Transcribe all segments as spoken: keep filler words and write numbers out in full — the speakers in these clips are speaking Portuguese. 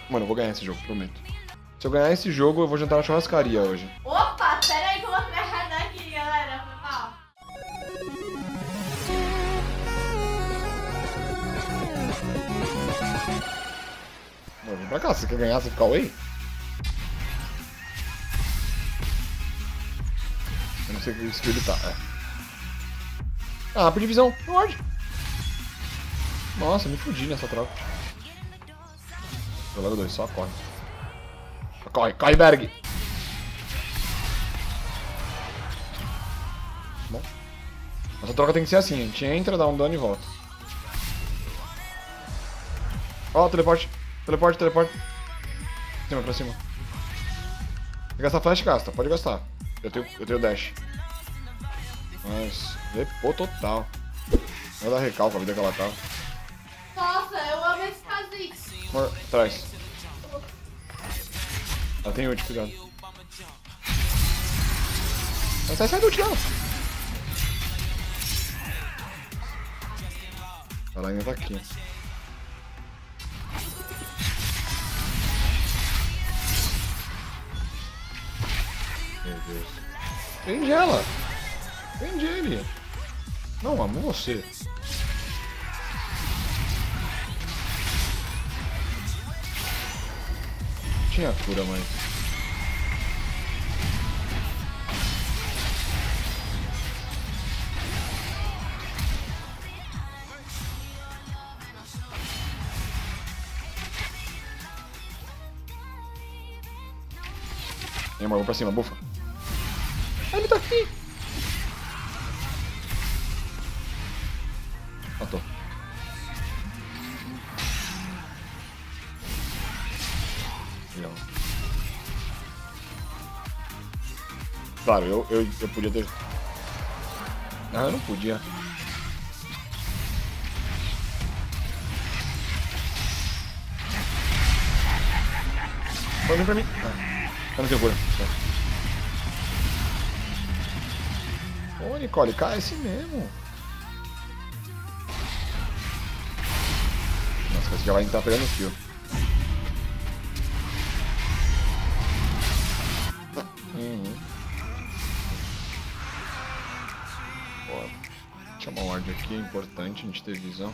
Mano, eu vou ganhar esse jogo, prometo. Se eu ganhar esse jogo, eu vou jantar na churrascaria hoje. Opa, pera aí que eu vou pegar daqui, galera. Ó. Mano, vem pra cá, você quer ganhar, você fica away? Eu não sei que skill ele tá, é. Ah, por divisão, pode. Nossa, me fudi nessa troca. Jogador dois, só corre. Corre, corre, Berg! Bom. Essa troca tem que ser assim, a gente entra, dá um dano e volta. Ó, oh, teleporte, teleporte, teleporte. Pra cima, pra cima. Quer gastar flash, gasta, pode gastar. Eu tenho, eu tenho dash. Mas, repô total. Vai dar recalque a vida que ela tava. Nossa, eu amo esse Kha'Zix. Mor, atrás. Ela tem ult, cuidado. Não sai, sai do ult, não. Ela ainda tá aqui. Meu Deus. Prende ela. Prende ele. Não, amo você. Tinha cura, mas... E amor, vamos pra cima, bufa. Ah, ele tá aqui. Matou. Legal. Claro, eu, eu, eu podia ter... Não, eu não podia. Pode vir pra mim. Ah, eu não tenho cura. Ô, Nicole, cai assim mesmo. Nossa, você já vai estar pegando fio. Uhum. Ó, chamar um ward aqui, é importante a gente ter visão.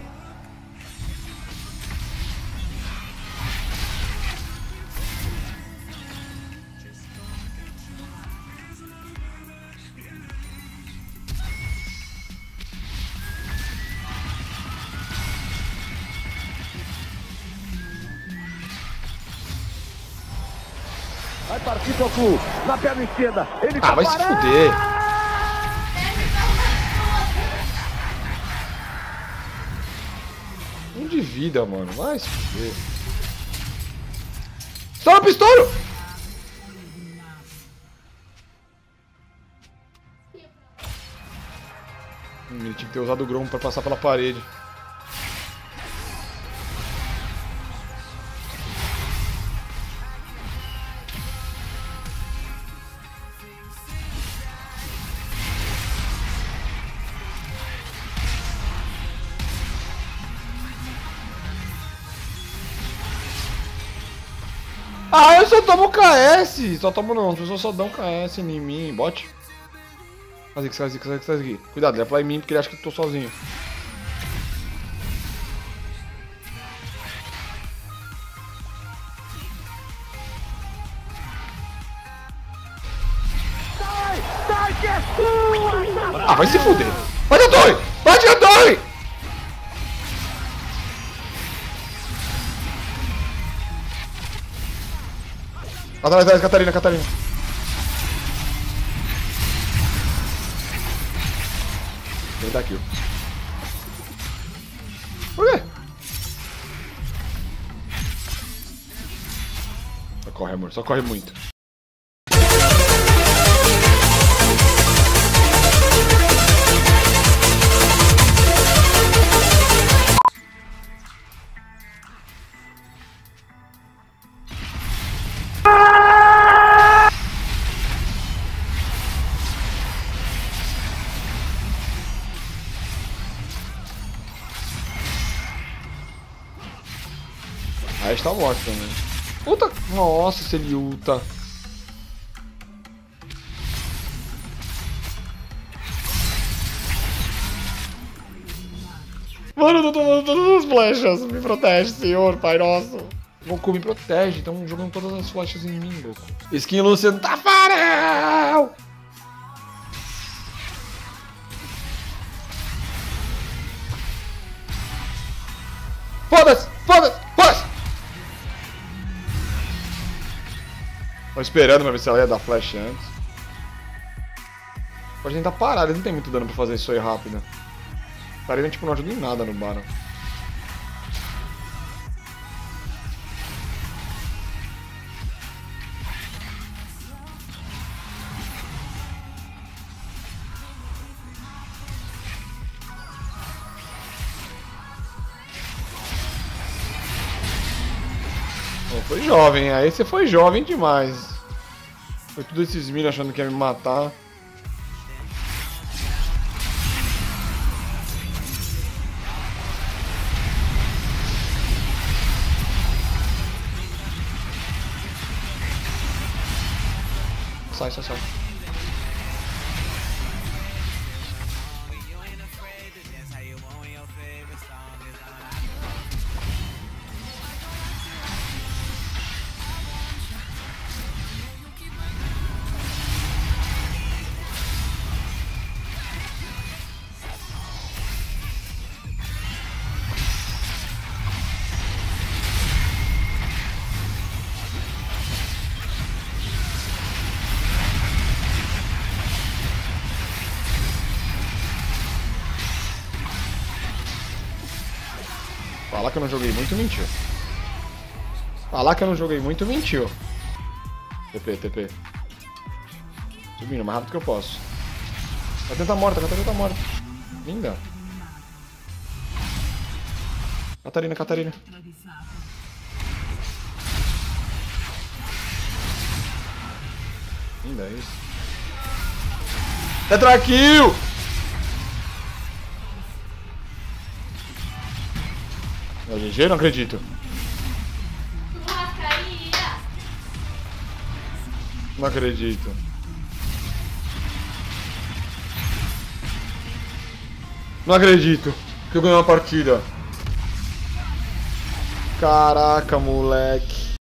Vai partir Goku na perna esquerda. Ele ah, vai se fuder. Um de vida, mano. Vai se fuder. Estoura, pistouro! Hum, ele tinha que ter usado o Grom pra passar pela parede. Ah, eu só tomo K S! Só tomo não, as pessoas só dão K S em mim, bot. Faz aqui, faz aqui, faz aqui, faz aqui. Cuidado, ele vai pular em mim porque ele acha que eu tô sozinho. Sai, sai que é sua! Ah, vai se fuder! Vai de Andoi! Vai de Andoi! Atrás, atrás, Catarina, Catarina. Ele tá aqui. Por quê? Só corre, amor, só corre muito. Aí está morto também. Puta. Nossa, se ele ulta. Mano, eu tô tomando todas as flechas. Me protege, senhor, pai nosso. Goku me protege, estão jogando todas as flechas em mim, Goku. Skin Luciano Tafarel! Foda-se! Foda-se! Foda-se! Tô esperando pra ver se ela ia dar flash antes. Pode tentar parar, eles não tem muito dano pra fazer isso aí rápido. Tarina tipo não ajuda em nada no Baron. Oh, foi jovem, aí você foi jovem demais. Foi tudo esses minions achando que ia me matar. Sai, sai, sai. Falar que eu não joguei muito, mentiu. Falar que eu não joguei muito, mentiu. T P, T P. Subindo o mais rápido que eu posso. Catarina tá morta, Catarina tá morta. Linda. Catarina, Catarina. Linda, é isso. Tetra kill! É o G G? Não acredito. Churrascaria. Não acredito. Não acredito que eu ganhei uma partida. Caraca, moleque.